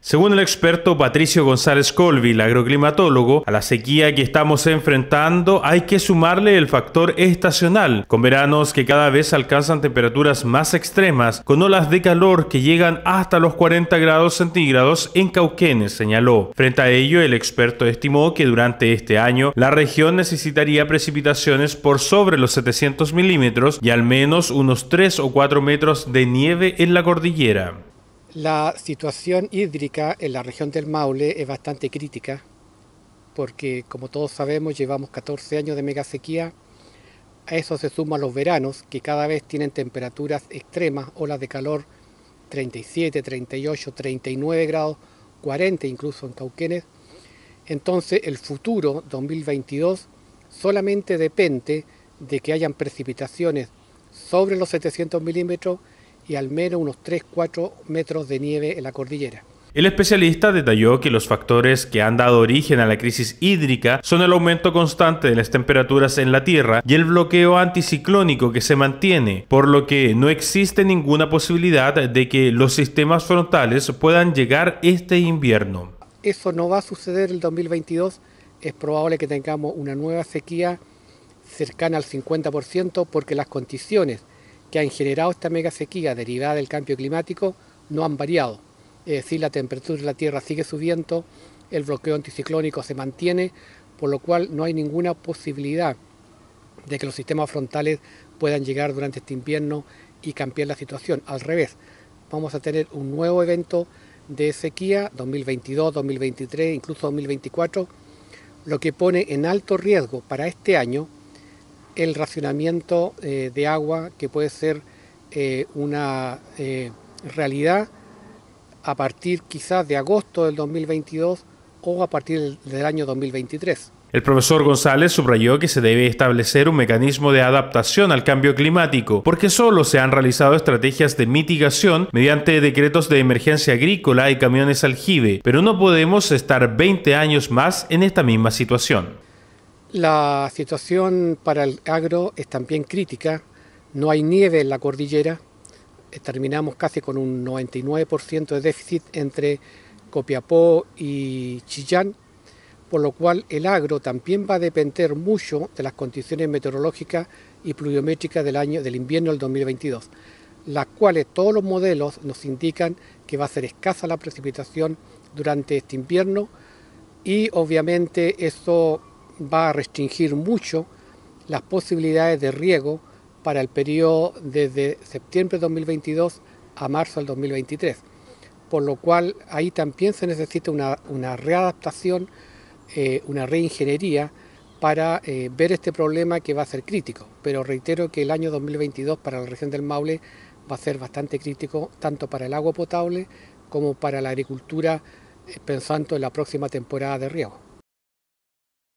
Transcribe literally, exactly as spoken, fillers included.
Según el experto Patricio González Colville, agroclimatólogo, a la sequía que estamos enfrentando hay que sumarle el factor estacional, con veranos que cada vez alcanzan temperaturas más extremas, con olas de calor que llegan hasta los cuarenta grados centígrados en Cauquenes, señaló. Frente a ello, el experto estimó que durante este año la región necesitaría precipitaciones por sobre los setecientos milímetros y al menos unos tres o cuatro metros de nieve en la cordillera. La situación hídrica en la región del Maule es bastante crítica porque, como todos sabemos, llevamos catorce años de mega sequía. A eso se suman los veranos, que cada vez tienen temperaturas extremas, olas de calor treinta y siete, treinta y ocho, treinta y nueve grados, cuarenta incluso en Cauquenes. Entonces el futuro dos mil veintidós solamente depende de que hayan precipitaciones sobre los setecientos milímetros y al menos unos tres a cuatro metros de nieve en la cordillera. El especialista detalló que los factores que han dado origen a la crisis hídrica son el aumento constante de las temperaturas en la Tierra y el bloqueo anticiclónico que se mantiene, por lo que no existe ninguna posibilidad de que los sistemas frontales puedan llegar este invierno. Eso no va a suceder el dos mil veintidós, es probable que tengamos una nueva sequía cercana al cincuenta por ciento porque las condiciones que han generado esta mega sequía derivada del cambio climático no han variado. Es decir, la temperatura de la Tierra sigue subiendo, el bloqueo anticiclónico se mantiene, por lo cual no hay ninguna posibilidad de que los sistemas frontales puedan llegar durante este invierno y cambiar la situación. Al revés, vamos a tener un nuevo evento de sequía, dos mil veintidós, dos mil veintitrés, incluso dos mil veinticuatro, lo que pone en alto riesgo para este año el racionamiento eh, de agua, que puede ser eh, una eh, realidad a partir quizás de agosto del dos mil veintidós o a partir del, del año dos mil veintitrés. El profesor González subrayó que se debe establecer un mecanismo de adaptación al cambio climático, porque solo se han realizado estrategias de mitigación mediante decretos de emergencia agrícola y camiones aljibe, pero no podemos estar veinte años más en esta misma situación. La situación para el agro es también crítica, no hay nieve en la cordillera, terminamos casi con un noventa y nueve por ciento de déficit entre Copiapó y Chillán, por lo cual el agro también va a depender mucho de las condiciones meteorológicas y pluviométricas del año del invierno del dos mil veintidós, las cuales todos los modelos nos indican que va a ser escasa la precipitación durante este invierno y obviamente eso va a restringir mucho las posibilidades de riego para el periodo desde septiembre de dos mil veintidós a marzo del dos mil veintitrés, por lo cual ahí también se necesita una, una readaptación, eh, una reingeniería para eh, ver este problema que va a ser crítico, pero reitero que el año dos mil veintidós para la región del Maule va a ser bastante crítico tanto para el agua potable como para la agricultura, eh, pensando en la próxima temporada de riego.